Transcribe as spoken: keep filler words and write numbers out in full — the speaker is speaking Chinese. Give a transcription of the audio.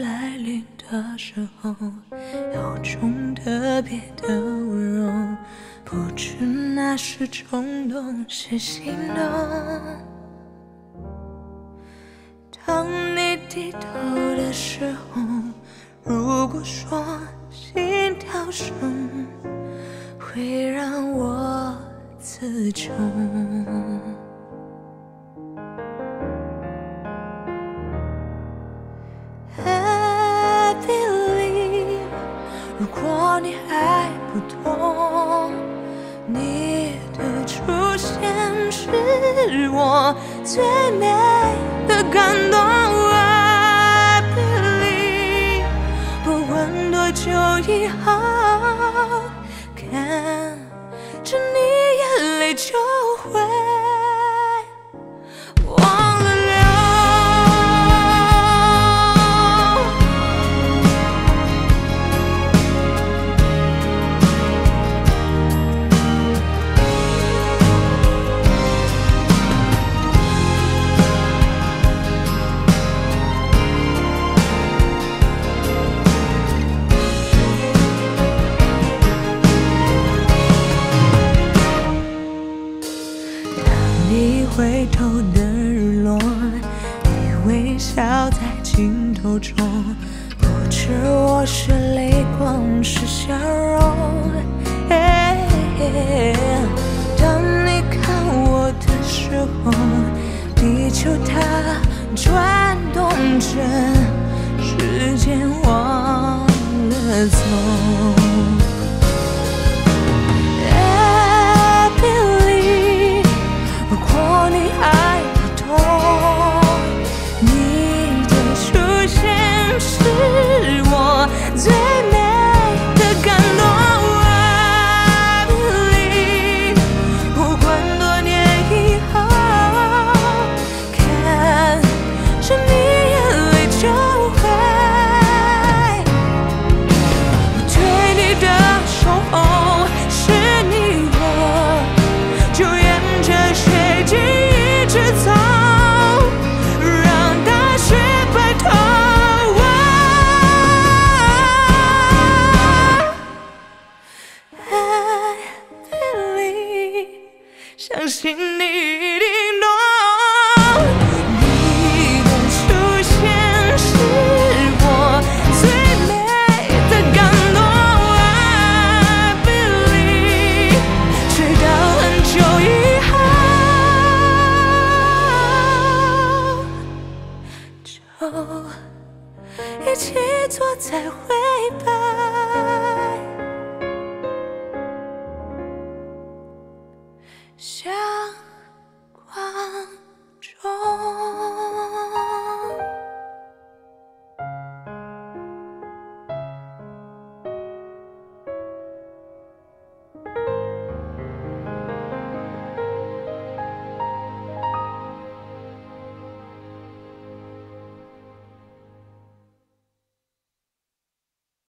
来临的时候，有种特别的温柔，不知那是冲动是心动。当你低头的时候，如果说心跳声会让我自重。I believe， 如果你还不懂，你的出现是我最美的感动。I believe， 不管多久以后，看着你眼泪就会忘了流。回头的日落，你微笑在镜头中，不知我是泪光是笑容。当你看我的时候，地球它转动着，时间忘了走。你还不懂，你的出现是我最美的感动。I believe， 不管多年以后，看着你眼泪就会，我对你的守候是你我，就沿着水晶一直走，让大雪白头。I believe， 相信你一定懂。你的出现是我最美的感动。I believe， 直到很久以后。一起坐在回吧。